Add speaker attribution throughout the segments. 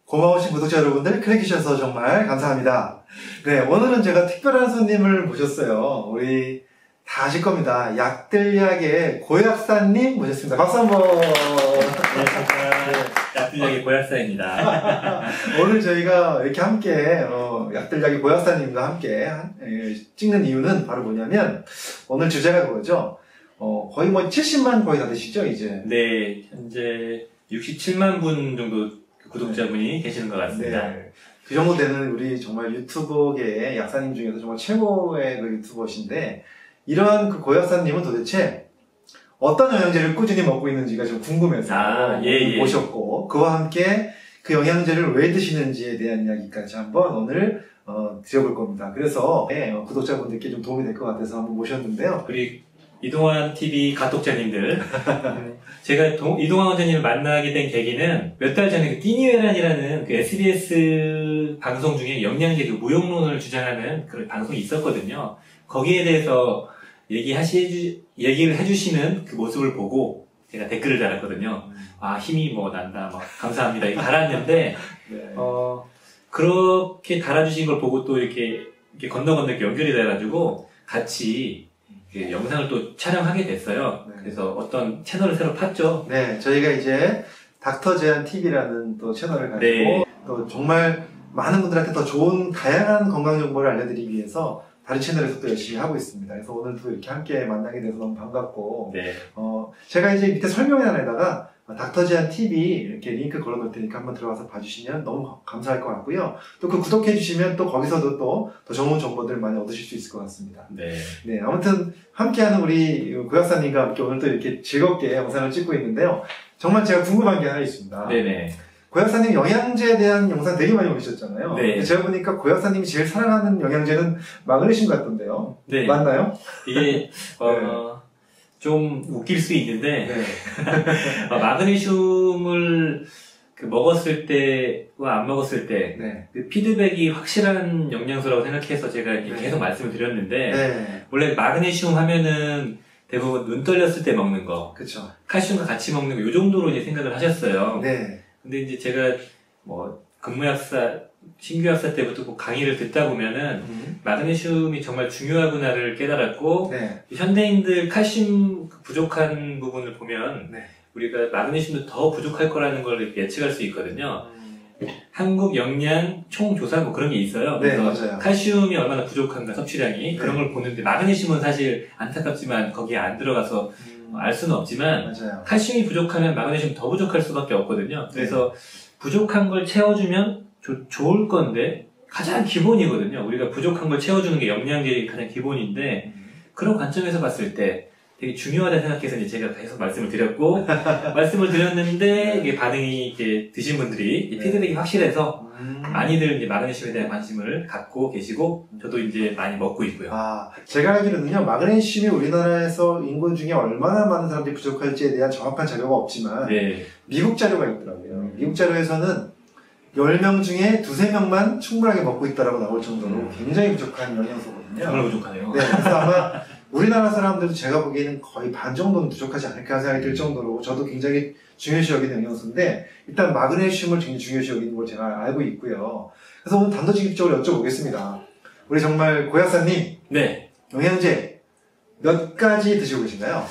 Speaker 1: 고마우신 구독자 여러분들 클릭해주셔서 정말 감사합니다. 네, 오늘은 제가 특별한 손님을 모셨어요. 우리 다 아실 겁니다. 약들약의 고약사님 모셨습니다. 박수 한번.
Speaker 2: 네, 약들약의 고약사입니다.
Speaker 1: 오늘 저희가 이렇게 함께 약들약의 고약사님과 함께 찍는 이유는 바로 뭐냐면 오늘 주제가 그거죠. 거의 뭐 70만 거의 다 되시죠 이제?
Speaker 2: 네, 현재 67만 분 정도 구독자분이 계시는 것 같습니다.
Speaker 1: 네. 그 정도 되는 우리 정말 유튜버계의 약사님 중에서 정말 최고의 그 유튜버신데, 이러한 그 고약사님은 도대체 어떤 영양제를 꾸준히 먹고 있는지가 좀 궁금해서 모셨고, 그와 함께 그 영양제를 왜 드시는지에 대한 이야기까지 한번 오늘 드려볼 겁니다. 그래서 구독자분들께 좀 도움이 될 것 같아서 한번 모셨는데요.
Speaker 2: 우리 이동환 TV 가독자님들, 제가 이동환 원장님을 만나게 된 계기는 몇 달 전에 그 띠니웨란이라는 그 SBS 방송 중에 영양제 그 무용론을 주장하는 그런 방송이 있었거든요. 거기에 대해서 얘기를 해주시는 그 모습을 보고 제가 댓글을 달았거든요. 아, 힘이 뭐 난다, 뭐 감사합니다 이렇게 달았는데
Speaker 1: 네.
Speaker 2: 그렇게 달아주신 걸 보고 또 이렇게 건너건너 이렇게 연결이 돼가지고 같이 영상을 또 촬영하게 됐어요.
Speaker 1: 네.
Speaker 2: 그래서 어떤 채널을 새로 팠죠.
Speaker 1: 네, 저희가 이제 닥터제한TV라는 또 채널을 가지고
Speaker 2: 네.
Speaker 1: 또 정말 많은 분들한테 더 좋은 다양한 건강 정보를 알려드리기 위해서 다른 채널에서 또 열심히 하고 있습니다. 그래서 오늘도 이렇게 함께 만나게 돼서 너무 반갑고,
Speaker 2: 네.
Speaker 1: 제가 이제 밑에 설명란에다가 닥터제한TV 이렇게 링크 걸어 놓을 테니까 한번 들어가서 봐주시면 너무 감사할 것 같고요. 또 그 구독해주시면 또 거기서도 또 더 좋은 정보들 많이 얻으실 수 있을 것 같습니다.
Speaker 2: 네.
Speaker 1: 네, 아무튼 함께하는 우리 고약사님과 함께 오늘 또 이렇게 즐겁게 영상을 찍고 있는데요. 정말 제가 궁금한 게 하나 있습니다.
Speaker 2: 네네.
Speaker 1: 고약사님 영양제에 대한 영상 되게 많이 올리셨잖아요.
Speaker 2: 네.
Speaker 1: 제가 보니까 고약사님이 제일 사랑하는 영양제는 마그네슘 같던데요.
Speaker 2: 네.
Speaker 1: 맞나요?
Speaker 2: 이게 좀 웃길 수 있는데
Speaker 1: 네.
Speaker 2: 마그네슘을 먹었을 때와 안 먹었을 때
Speaker 1: 네.
Speaker 2: 그 피드백이 확실한 영양소라고 생각해서 제가
Speaker 1: 네.
Speaker 2: 계속 말씀을 드렸는데
Speaker 1: 네.
Speaker 2: 원래 마그네슘 하면은 대부분 눈 떨렸을 때 먹는 거,
Speaker 1: 그쵸.
Speaker 2: 칼슘과 같이 먹는 거, 요 정도로 이제 생각을 하셨어요.
Speaker 1: 네.
Speaker 2: 근데 이제 제가 근무약사, 신규약사 때부터 강의를 듣다 보면은 마그네슘이 정말 중요하구나를 깨달았고,
Speaker 1: 네.
Speaker 2: 현대인들 칼슘 부족한 부분을 보면
Speaker 1: 네.
Speaker 2: 우리가 마그네슘도 더 부족할 거라는 걸 예측할 수 있거든요. 한국 영양 총조사 뭐 그런 게 있어요.
Speaker 1: 네,
Speaker 2: 그래서
Speaker 1: 맞아요.
Speaker 2: 칼슘이 얼마나 부족한가 섭취량이
Speaker 1: 네.
Speaker 2: 그런 걸 보는데 마그네슘은 사실 안타깝지만 거기에 안 들어가서 알 수는 없지만
Speaker 1: 맞아요.
Speaker 2: 칼슘이 부족하면 마그네슘 더 부족할 수밖에 없거든요. 그래서 부족한 걸 채워주면 좋을 건데 가장 기본이거든요. 우리가 부족한 걸 채워주는 게 영양제의 가장 기본인데 그런 관점에서 봤을 때 되게 중요하다 생각해서 이제 제가 계속 말씀을 드렸고 말씀을 드렸는데 이게 반응이 이렇게 드신 분들이 피드백이 확실해서 많이들 이제 마그네슘에 대한 관심을 갖고 계시고 저도 이제 많이 먹고 있고요.
Speaker 1: 아, 제가 알기로는요, 마그네슘이 우리나라에서 인구 중에 얼마나 많은 사람들이 부족할지에 대한 정확한 자료가 없지만
Speaker 2: 네.
Speaker 1: 미국 자료가 있더라고요. 미국 자료에서는 10명 중에 2~3명만 충분하게 먹고 있다라고 나올 정도로 굉장히 부족한 영양소거든요.
Speaker 2: 정말 부족하네요.
Speaker 1: 네, 그래서 아마 우리나라 사람들도 제가 보기에는 거의 반 정도는 부족하지 않을까 생각이 들 정도로 저도 굉장히 중요시 여기는 영양소인데, 일단 마그네슘을 굉장히 중요시 여기는 걸 제가 알고 있고요. 그래서 오늘 단도직입적으로 여쭤보겠습니다. 우리 정말 고약사님,
Speaker 2: 네.
Speaker 1: 영양제 몇 가지 드시고 계신가요?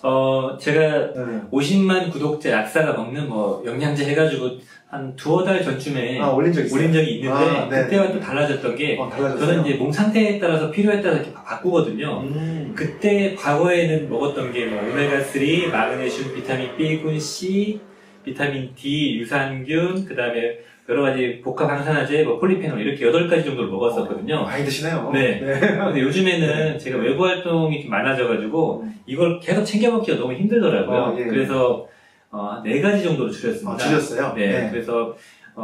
Speaker 2: 제가 50만 구독자 약사가 먹는 영양제 해가지고 한 2~5달 전쯤에
Speaker 1: 올린 적이
Speaker 2: 있는데 그때와 또 달라졌던 게 저는 이제 몸 상태에 따라서 필요에 따라서 이렇게 바꾸거든요. 그때 과거에는 먹었던 게 오메가3, 마그네슘, 비타민 B군, C, 비타민 D, 유산균, 그 다음에 여러 가지 복합 항산화제, 폴리페놀 이렇게 8가지 정도를 먹었었거든요.
Speaker 1: 많이 드시네요.
Speaker 2: 네. 근데 요즘에는 제가 외부 활동이 좀 많아져가지고 이걸 계속 챙겨 먹기가 너무 힘들더라고요. 그래서 4가지 정도로 줄였습니다.
Speaker 1: 줄였어요?
Speaker 2: 네. 그래서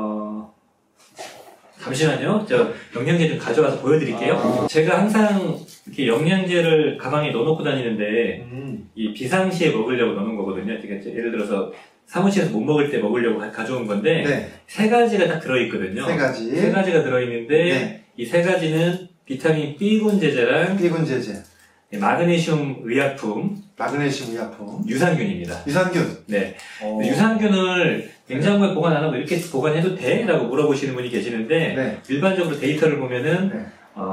Speaker 2: 잠시만요. 저 영양제 좀 가져와서 보여드릴게요. 제가 항상 이렇게 영양제를 가방에 넣어놓고 다니는데 이 비상시에 먹으려고 넣는 거거든요. 예를 들어서 사무실에서 못 먹을 때 먹으려고 가져온 건데 3가지가 딱 들어있거든요.
Speaker 1: 3가지.
Speaker 2: 3가지가 들어있는데 이 3가지는 비타민 B군 제제랑
Speaker 1: B군 제제,
Speaker 2: 마그네슘 의약품,
Speaker 1: 마그네슘 의약품,
Speaker 2: 유산균입니다.
Speaker 1: 유산균.
Speaker 2: 네. 유산균을 냉장고에 보관 안 하고 이렇게 보관해도 돼? 라고 물어보시는 분이 계시는데,
Speaker 1: 네.
Speaker 2: 일반적으로 데이터를 보면은,
Speaker 1: 네.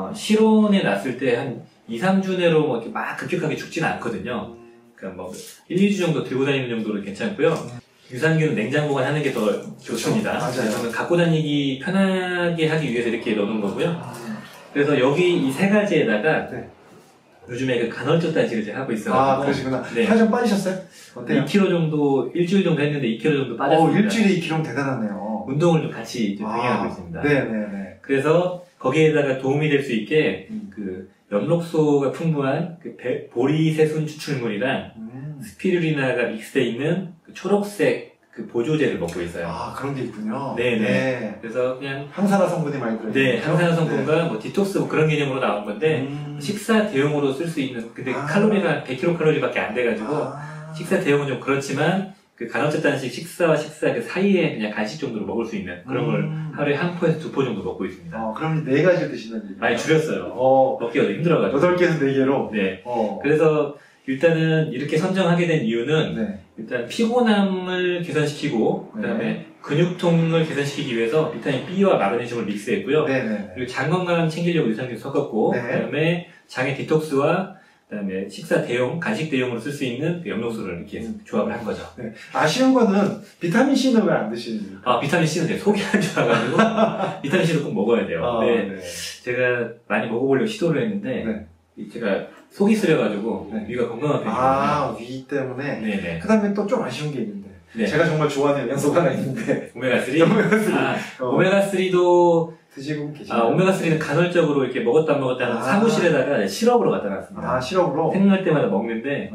Speaker 2: 실온에 놨을 때 한 2, 3주 내로 뭐 이렇게 막 급격하게 죽지는 않거든요. 그러니까 뭐 1, 2주 정도 들고 다니는 정도로 괜찮고요. 유산균은 냉장 보관하는 게 더 좋습니다.
Speaker 1: 맞아요.
Speaker 2: 그래서 갖고 다니기 편하게 하기 위해서 이렇게 넣는 거고요. 그래서 여기 이 세 가지에다가
Speaker 1: 네.
Speaker 2: 요즘에 그 간헐적 단식을 제가 하고 있어요.
Speaker 1: 아, 그러시구나.
Speaker 2: 네.
Speaker 1: 살 좀 빠지셨어요? 어때요?
Speaker 2: 2kg 정도, 일주일 정도 했는데 2kg 정도 빠졌습니다.
Speaker 1: 일주일에 2kg 대단하네요.
Speaker 2: 운동을 좀 같이 좀 병행하고 있습니다.
Speaker 1: 네네네.
Speaker 2: 그래서 거기에다가 도움이 될 수 있게 그 엽록소가 풍부한 그 보리새순 추출물이랑 스피루리나가 믹스되어 있는 그 초록색 그 보조제를 먹고 있어요.
Speaker 1: 아, 그런 게 있군요.
Speaker 2: 네네.
Speaker 1: 네.
Speaker 2: 그래서 그냥
Speaker 1: 항산화 성분이 많이 들어있는
Speaker 2: 네,
Speaker 1: 거죠?
Speaker 2: 항산화 성분과 뭐 디톡스 뭐 그런 개념으로 나온 건데 식사 대용으로 쓸 수 있는 근데 칼로리가 100kcal밖에 안 돼가지고 식사 대용은 좀 그렇지만 그 간헐적 단식 식사와 식사 그 사이에 그냥 간식 정도로 먹을 수 있는 그런 걸 하루에 한 포에서 2포 정도 먹고 있습니다.
Speaker 1: 그럼 4가지를 드신다는 얘기예요?
Speaker 2: 많이 줄였어요. 먹기가 더 힘들어가지고.
Speaker 1: 8개에서 4개로?
Speaker 2: 네. 그래서 일단은 이렇게 선정하게 된 이유는
Speaker 1: 네.
Speaker 2: 일단 피곤함을 개선시키고 그다음에 근육통을 개선시키기 위해서 비타민 B와 마그네슘을 믹스했고요.
Speaker 1: 네네.
Speaker 2: 그리고 장 건강 챙기려고 유산균 섞었고
Speaker 1: 네.
Speaker 2: 그다음에 장의 디톡스와 그다음에 식사 대용, 간식 대용으로 쓸 수 있는 그 엽록소를 이렇게 조합을 한 거죠.
Speaker 1: 네. 아쉬운 거는 비타민 C는 왜 안 드시는지?
Speaker 2: 비타민 C는 제가 속이 안 좋아가지고 비타민 C를 꼭 먹어야 돼요. 네. 제가 많이 먹어보려고 시도를 했는데 제가 속이 쓰려가지고 위가 건강한 편이거든요.
Speaker 1: 위 때문에?
Speaker 2: 네네.
Speaker 1: 그 다음에 또 좀 아쉬운 게 있는데
Speaker 2: 네.
Speaker 1: 제가 정말 좋아하는 영양소가 하나 있는데
Speaker 2: 오메가3?
Speaker 1: 오메가3.
Speaker 2: 오메가3도
Speaker 1: 드시고 계시나요?
Speaker 2: 오메가3는 간헐적으로 이렇게 먹었다 안 먹었다 하는 사무실에다가 시럽으로 갖다 놨습니다.
Speaker 1: 시럽으로?
Speaker 2: 생각날 때마다 먹는데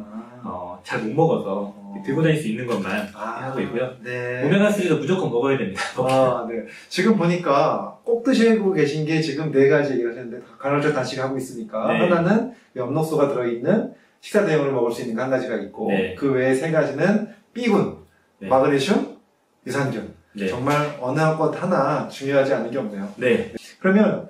Speaker 2: 잘 못 먹어서 들고 다닐 수 있는 것만 하고 있고요.
Speaker 1: 네.
Speaker 2: 오메가3도 무조건 먹어야 됩니다.
Speaker 1: 네. 지금 보니까 꼭 드시고 계신 게 지금 4가지 얘기를 하셨는데 간헐적 단식을 하고 있으니까 하나는 엽록소가 들어있는 식사 대용으로 먹을 수 있는 게 한 가지가 있고 그 외에 3가지는 B군, 마그네슘, 유산균. 정말 어느 것 하나 중요하지 않은 게 없네요. 그러면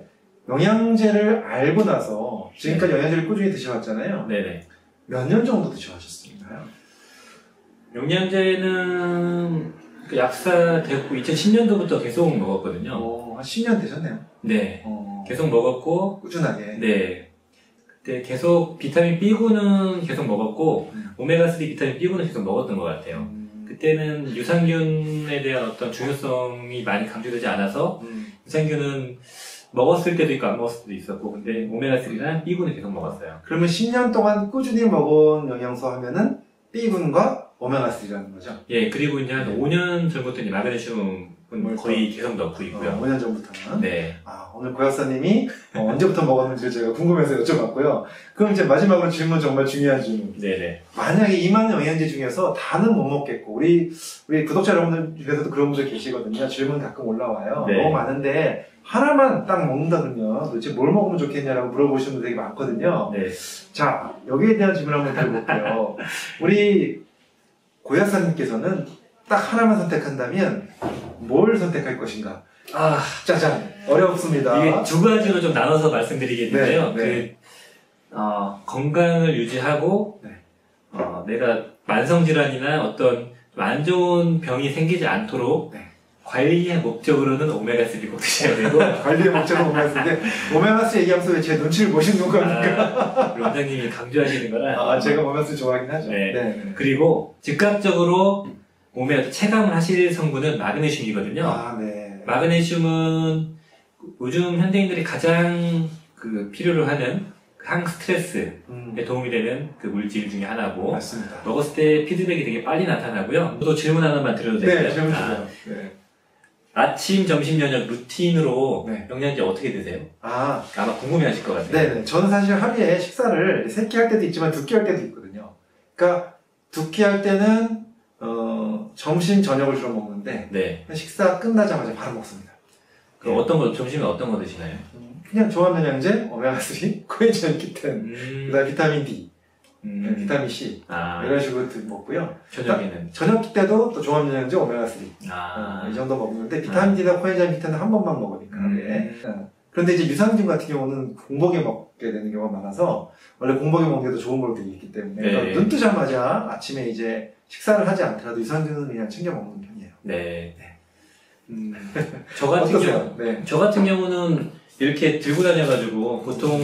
Speaker 1: 영양제를 알고 나서 지금까지 영양제를 꾸준히 드셔왔잖아요. 몇 년 정도 드셔왔었나요?
Speaker 2: 영양제는 그 약사 됐고 2010년도부터 계속 먹었거든요.
Speaker 1: 한 10년 되셨네요.
Speaker 2: 네. 계속 먹었고
Speaker 1: 꾸준하게.
Speaker 2: 네. 그때 계속 비타민 B군은 계속 먹었고 오메가3 비타민 B군은 계속 먹었던 것 같아요. 그때는 유산균에 대한 어떤 중요성이 많이 강조되지 않아서 유산균은 먹었을 때도 있고 안 먹었을 때도 있었고 근데 오메가3랑 B군을 계속 먹었어요.
Speaker 1: 그러면 10년 동안 꾸준히 먹은 영양소 하면은 B군과 오메가3라는 거죠?
Speaker 2: 예, 그리고 이제 한 5년 전부터 이제 마그네슘은 거의 계속 넣고 있고요.
Speaker 1: 5년 전부터는?
Speaker 2: 네.
Speaker 1: 오늘 고약사님이 언제부터 먹었는지 제가 궁금해서 여쭤봤고요. 그럼 이제 마지막으로 질문 정말 중요한 질문.
Speaker 2: 네네.
Speaker 1: 만약에 이 많은 영양제 중에서 다는 못 먹겠고, 우리 구독자 여러분들 중에서도 그런 분들 계시거든요. 질문 가끔 올라와요. 너무 많은데, 하나만 딱 먹는다 그러면 도대체 뭘 먹으면 좋겠냐라고 물어보시는 분들 되게 많거든요. 자, 여기에 대한 질문 한번 드려볼게요. 우리 고약사님께서는 딱 하나만 선택한다면 뭘 선택할 것인가? 짜잔. 어렵습니다.
Speaker 2: 이게 2가지로 좀 나눠서 말씀드리겠는데요. 건강을 유지하고, 내가 만성질환이나 어떤 안 좋은 병이 생기지 않도록 관리의 목적으로는 오메가3 꼭 드셔야 되고.
Speaker 1: 관리의 목적은 오메가3인데, 오메가3 얘기하면서 왜 제 눈치를 보시는 겁니까?
Speaker 2: 우리 원장님이 강조하시는 거라.
Speaker 1: 제가 오메가3 좋아하긴 하죠.
Speaker 2: 그리고 즉각적으로 몸에 체감을 하실 성분은 마그네슘이거든요. 마그네슘은 요즘 현대인들이 가장 필요로 하는 항스트레스에 도움이 되는 그 물질 중에 하나고.
Speaker 1: 맞습니다.
Speaker 2: 먹었을 때 피드백이 되게 빨리 나타나고요. 저도 질문 하나만 드려도 될까요?
Speaker 1: 네, 질문 주세요.
Speaker 2: 아침, 점심, 저녁 루틴으로 영양제 어떻게 드세요?
Speaker 1: 아마
Speaker 2: 궁금해 하실 것 같아요.
Speaker 1: 네네. 저는 사실 하루에 식사를 3끼 할 때도 있지만 2끼 할 때도 있거든요. 그러니까 2끼 할 때는 점심, 저녁을 주로 먹는데 식사 끝나자마자 바로 먹습니다.
Speaker 2: 점심에 어떤 거 드시나요?
Speaker 1: 그냥 종합영양제, 오메가3, 코엔자임 Q10, 그다음 비타민 D, 비타민 C 이런 식으로 먹고요.
Speaker 2: 저녁에는?
Speaker 1: 저녁 때도 또 종합영양제, 오메가3 이 정도 먹는데 비타민 D나 코엔자임 Q10은 한 번만 먹으니까 그런데 이제 유산균 같은 경우는 공복에 먹게 되는 경우가 많아서 원래 공복에 먹는 게 더 좋은 걸로 되어 있기 때문에
Speaker 2: 네.
Speaker 1: 그러니까 눈 뜨자마자 아침에 이제 식사를 하지 않더라도 유산균은 그냥 챙겨 먹는 편이에요.
Speaker 2: 네.
Speaker 1: 음.
Speaker 2: 저 같은
Speaker 1: 어떠세요? 네.
Speaker 2: 저 같은 경우는 이렇게 들고 다녀가지고 보통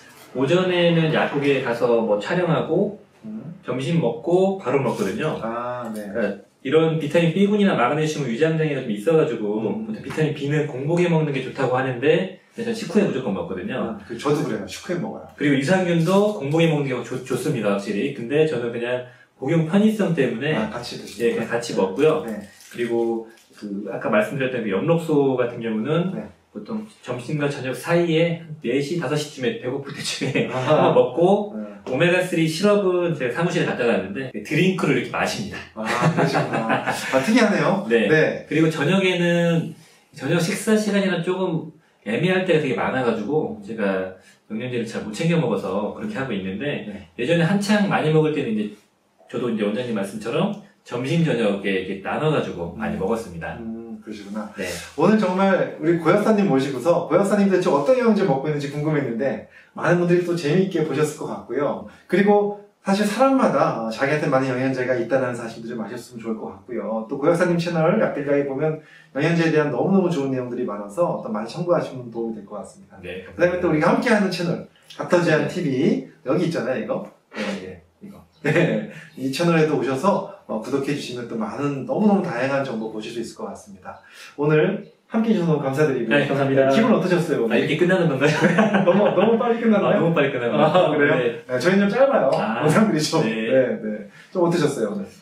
Speaker 2: 오전에는 약국에 가서 뭐 촬영하고 점심 먹고 바로 먹거든요.
Speaker 1: 아, 네.
Speaker 2: 그러니까 이런 비타민 B군이나 마그네슘 위장장애가 좀 있어가지고 보통 비타민 B는 공복에 먹는 게 좋다고 하는데 저는 식후에 무조건 먹거든요.
Speaker 1: 저도 그래요. 식후에 먹어요.
Speaker 2: 그리고 유산균도 공복에 먹는 게 좋습니다, 확실히. 근데 저는 그냥 복용 편의성 때문에
Speaker 1: 같이 드시죠.
Speaker 2: 예, 그냥 같이 먹고요.
Speaker 1: 네.
Speaker 2: 그리고 그 아까 말씀드렸던 그 엽록소 같은 경우는
Speaker 1: 네.
Speaker 2: 보통 점심과 저녁 사이에 4시, 5시쯤에 배고플 때쯤에
Speaker 1: 아하.
Speaker 2: 한번 먹고
Speaker 1: 네.
Speaker 2: 오메가3 시럽은 제가 사무실에 갖다 놨는데 드링크를 이렇게 마십니다.
Speaker 1: 그러시구나. 특이하네요.
Speaker 2: 네.
Speaker 1: 네.
Speaker 2: 그리고 저녁에는 저녁 식사 시간이랑 조금 애매할 때가 되게 많아가지고 제가 영양제를 잘 못 챙겨 먹어서 그렇게 하고 있는데
Speaker 1: 네.
Speaker 2: 예전에 한창 많이 먹을 때는 이제 저도 이제 원장님 말씀처럼 점심 저녁에 이렇게 나눠가지고 많이 먹었습니다.
Speaker 1: 그러시구나.
Speaker 2: 네.
Speaker 1: 오늘 정말 우리 고약사님 모시고서 고약사님 대체 어떤 영양제 먹고 있는지 궁금했는데 많은 분들이 또 재미있게 보셨을 것 같고요. 그리고 사실 사람마다 자기한테 많은 영양제가 있다는 사실도 좀 아셨으면 좋을 것 같고요. 또 고약사님 채널 약들가에 보면 영양제에 대한 너무너무 좋은 내용들이 많아서 또 많이 참고하시면 도움이 될 것 같습니다.
Speaker 2: 네.
Speaker 1: 그 다음에 또 우리가 함께하는 채널 닥터제한 TV 여기 있잖아요. 이거. 네, 이거. 네. 이 채널에도 오셔서 구독해 주시면 또 많은 너무너무 다양한 정보 보실 수 있을 것 같습니다. 오늘 함께 해주셔서 너무 감사드리고요.
Speaker 2: 네, 감사합니다.
Speaker 1: 기분 어떠셨어요? 오늘?
Speaker 2: 이렇게 끝나는 건가요?
Speaker 1: 너무 빨리 끝나나요?
Speaker 2: 너무 빨리 끝나요.
Speaker 1: 그래요?
Speaker 2: 네.
Speaker 1: 네, 저희는 좀 짧아요. 영상들이 좀.
Speaker 2: 네.
Speaker 1: 네. 좀 어떠셨어요, 오늘?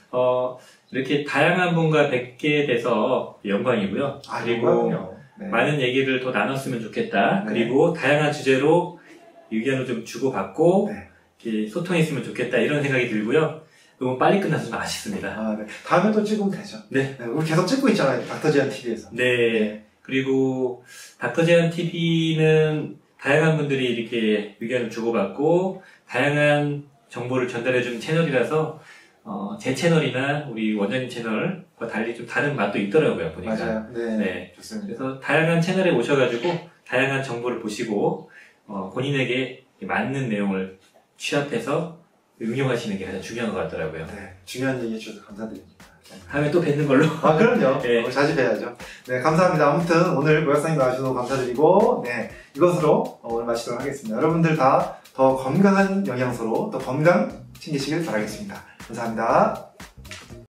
Speaker 2: 이렇게 다양한 분과 뵙게 돼서 영광이고요. 그리고
Speaker 1: 영광이요. 네.
Speaker 2: 많은 얘기를 더 나눴으면 좋겠다.
Speaker 1: 네.
Speaker 2: 그리고 다양한 주제로 의견을 좀 주고받고
Speaker 1: 네.
Speaker 2: 이렇게 소통했으면 좋겠다 이런 생각이 들고요. 너무 빨리 끝나서 좀 아쉽습니다.
Speaker 1: 네. 다음에 또 찍으면 되죠.
Speaker 2: 네.
Speaker 1: 우리 계속 찍고 있잖아요. 닥터제한 TV에서.
Speaker 2: 네. 그리고 닥터제한 TV는 다양한 분들이 이렇게 의견을 주고받고 다양한 정보를 전달해주는 채널이라서 제 채널이나 우리 원장님 채널과 달리 좀 다른 맛도 있더라고요, 보니까.
Speaker 1: 맞아요. 네.
Speaker 2: 네.
Speaker 1: 좋습니다.
Speaker 2: 그래서 다양한 채널에 오셔가지고 다양한 정보를 보시고 본인에게 맞는 내용을 취합해서 응용하시는 게 가장 중요한 것 같더라고요.
Speaker 1: 네. 중요한 얘기 해주셔서 감사드립니다.
Speaker 2: 다음에 또 뵙는 걸로.
Speaker 1: 그럼요.
Speaker 2: 네.
Speaker 1: 자주 뵈야죠. 네, 감사합니다. 아무튼 오늘 고약사님 나와주셔서 감사드리고, 네, 이것으로 오늘 마치도록 하겠습니다. 여러분들 다 더 건강한 영양소로 또 건강 챙기시길 바라겠습니다. 감사합니다.